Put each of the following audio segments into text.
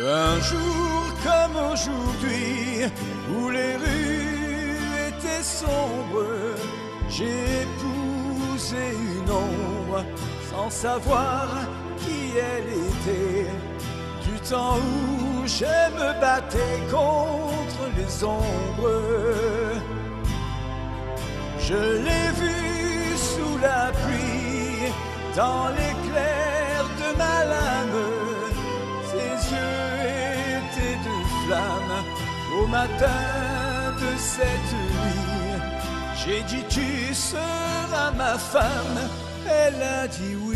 Un jour comme aujourd'hui, où les rues étaient sombres, j'ai épousé une ombre sans savoir qui elle était. Du temps où je me battais contre les ombres, je l'ai vue sous la pluie, dans l'éclair de ma lame. Ses yeux étaient de flammes au matin de cette nuit. J'ai dit tu seras ma femme, elle a dit oui.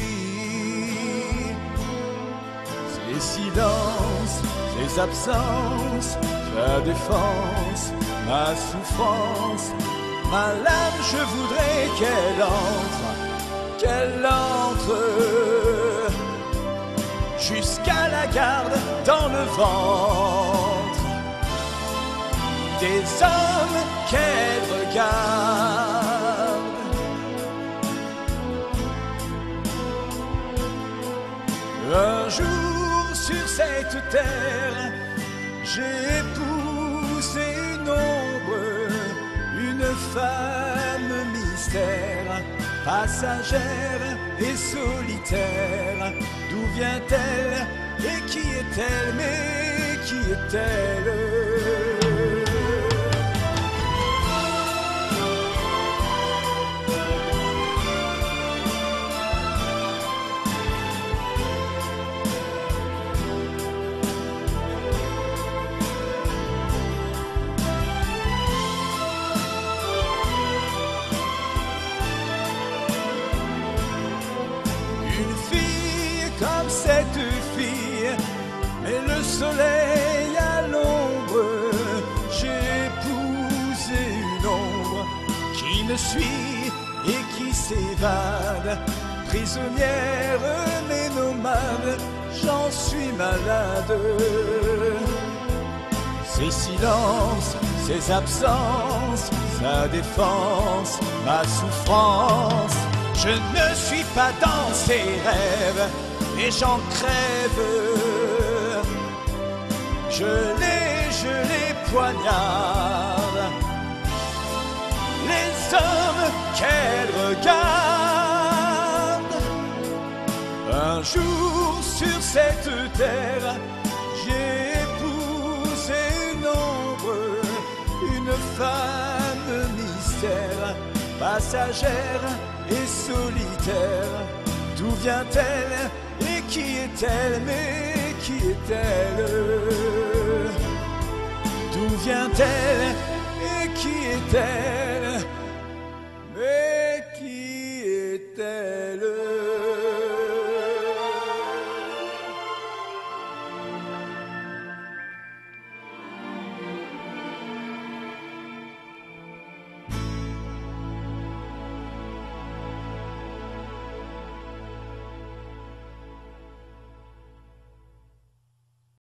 Ses silences, ses absences, sa défense, ma souffrance, ma lame, je voudrais qu'elle entre jusqu'à la garde dans le ventre des hommes qu'elle regarde. Un jour sur cette terre, j'ai épousé une ombre, une femme mystère, passagère et solitaire. D'où vient-elle et qui est-elle? Mais qui est-elle? Comme cette fille, mais le soleil à l'ombre. J'ai épousé une ombre qui me suit et qui s'évade, prisonnière mais nomade, j'en suis malade. Ses silences, ses absences, sa défense, ma souffrance. Je ne suis pas dans ses rêves et j'en crève. Je les poignarde. Les hommes qu'elle regarde. Un jour sur cette terre, j'ai épousé une ombre, une femme mystère, passagère et solitaire. D'où vient-elle et qui est-elle? Mais qui est-elle? D'où vient-elle et qui est-elle?